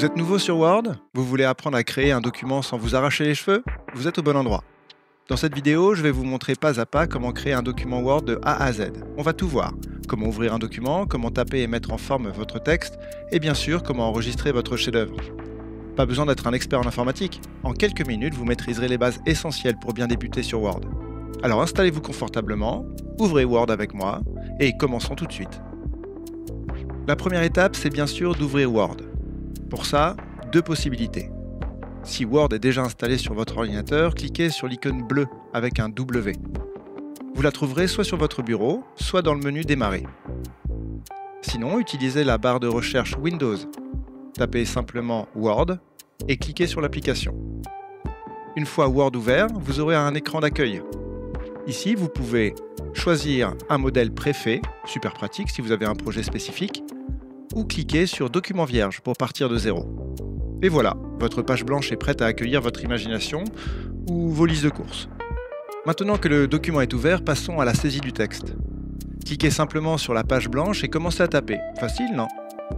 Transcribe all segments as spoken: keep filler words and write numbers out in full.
Vous êtes nouveau sur Word? Vous voulez apprendre à créer un document sans vous arracher les cheveux? Vous êtes au bon endroit. Dans cette vidéo, je vais vous montrer pas à pas comment créer un document Word de A à Z. On va tout voir. Comment ouvrir un document, comment taper et mettre en forme votre texte, et bien sûr, comment enregistrer votre chef-d'œuvre. Pas besoin d'être un expert en informatique. En quelques minutes, vous maîtriserez les bases essentielles pour bien débuter sur Word. Alors installez-vous confortablement, ouvrez Word avec moi, et commençons tout de suite. La première étape, c'est bien sûr d'ouvrir Word. Pour ça, deux possibilités. Si Word est déjà installé sur votre ordinateur, cliquez sur l'icône bleue avec un W. Vous la trouverez soit sur votre bureau, soit dans le menu Démarrer. Sinon, utilisez la barre de recherche Windows. Tapez simplement Word et cliquez sur l'application. Une fois Word ouvert, vous aurez un écran d'accueil. Ici, vous pouvez choisir un modèle préfet, super pratique si vous avez un projet spécifique, ou cliquer sur Document vierge pour partir de zéro. Et voilà, votre page blanche est prête à accueillir votre imagination ou vos listes de courses. Maintenant que le document est ouvert, passons à la saisie du texte. Cliquez simplement sur la page blanche et commencez à taper. Facile, non?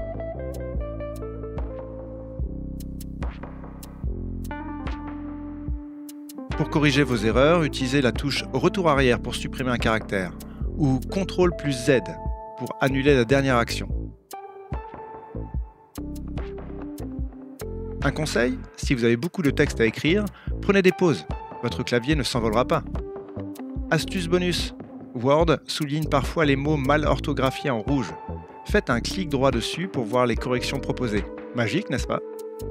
Pour corriger vos erreurs, utilisez la touche Retour arrière pour supprimer un caractère ou contrôle plus Z pour annuler la dernière action. Un conseil, si vous avez beaucoup de texte à écrire, prenez des pauses, votre clavier ne s'envolera pas. Astuce bonus, Word souligne parfois les mots mal orthographiés en rouge. Faites un clic droit dessus pour voir les corrections proposées. Magique, n'est-ce pas?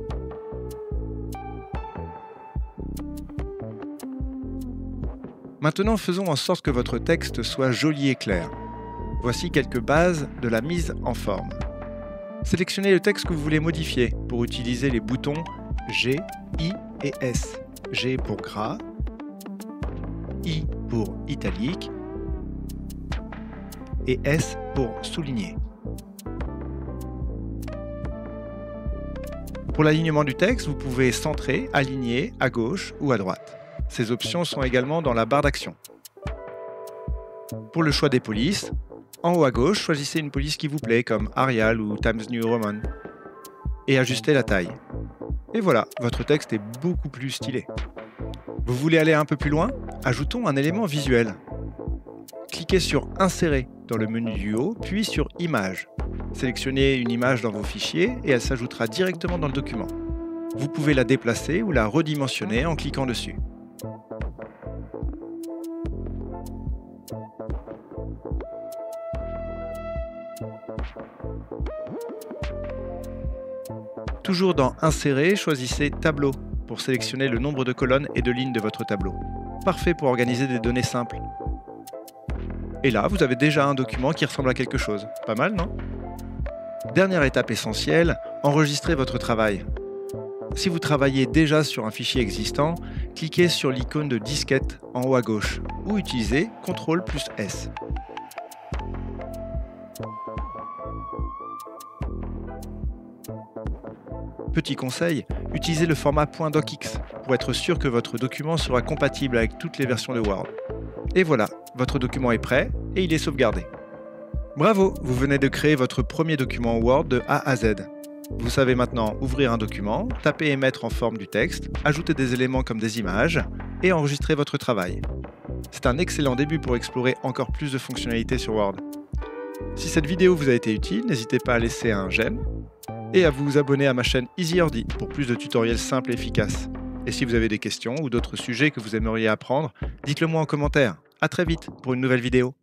Maintenant, faisons en sorte que votre texte soit joli et clair. Voici quelques bases de la mise en forme. Sélectionnez le texte que vous voulez modifier pour utiliser les boutons G, I et S. G pour gras, I pour italique et S pour souligner. Pour l'alignement du texte, vous pouvez centrer, aligner à gauche ou à droite. Ces options sont également dans la barre d'action. Pour le choix des polices, en haut à gauche, choisissez une police qui vous plaît comme Arial ou Times New Roman et ajustez la taille. Et voilà, votre texte est beaucoup plus stylé. Vous voulez aller un peu plus loin? Ajoutons un élément visuel. Cliquez sur Insérer dans le menu du haut, puis sur Images. Sélectionnez une image dans vos fichiers et elle s'ajoutera directement dans le document. Vous pouvez la déplacer ou la redimensionner en cliquant dessus. Toujours dans Insérer, choisissez Tableau pour sélectionner le nombre de colonnes et de lignes de votre tableau. Parfait pour organiser des données simples. Et là, vous avez déjà un document qui ressemble à quelque chose. Pas mal, non? Dernière étape essentielle, enregistrez votre travail. Si vous travaillez déjà sur un fichier existant, cliquez sur l'icône de disquette en haut à gauche ou utilisez contrôle plus S. Petit conseil, utilisez le format .docx pour être sûr que votre document sera compatible avec toutes les versions de Word. Et voilà, votre document est prêt et il est sauvegardé. Bravo, vous venez de créer votre premier document Word de A à Z. Vous savez maintenant ouvrir un document, taper et mettre en forme du texte, ajouter des éléments comme des images et enregistrer votre travail. C'est un excellent début pour explorer encore plus de fonctionnalités sur Word. Si cette vidéo vous a été utile, n'hésitez pas à laisser un j'aime et à vous abonner à ma chaîne EasyEordi pour plus de tutoriels simples et efficaces. Et si vous avez des questions ou d'autres sujets que vous aimeriez apprendre, dites-le moi en commentaire. À très vite pour une nouvelle vidéo.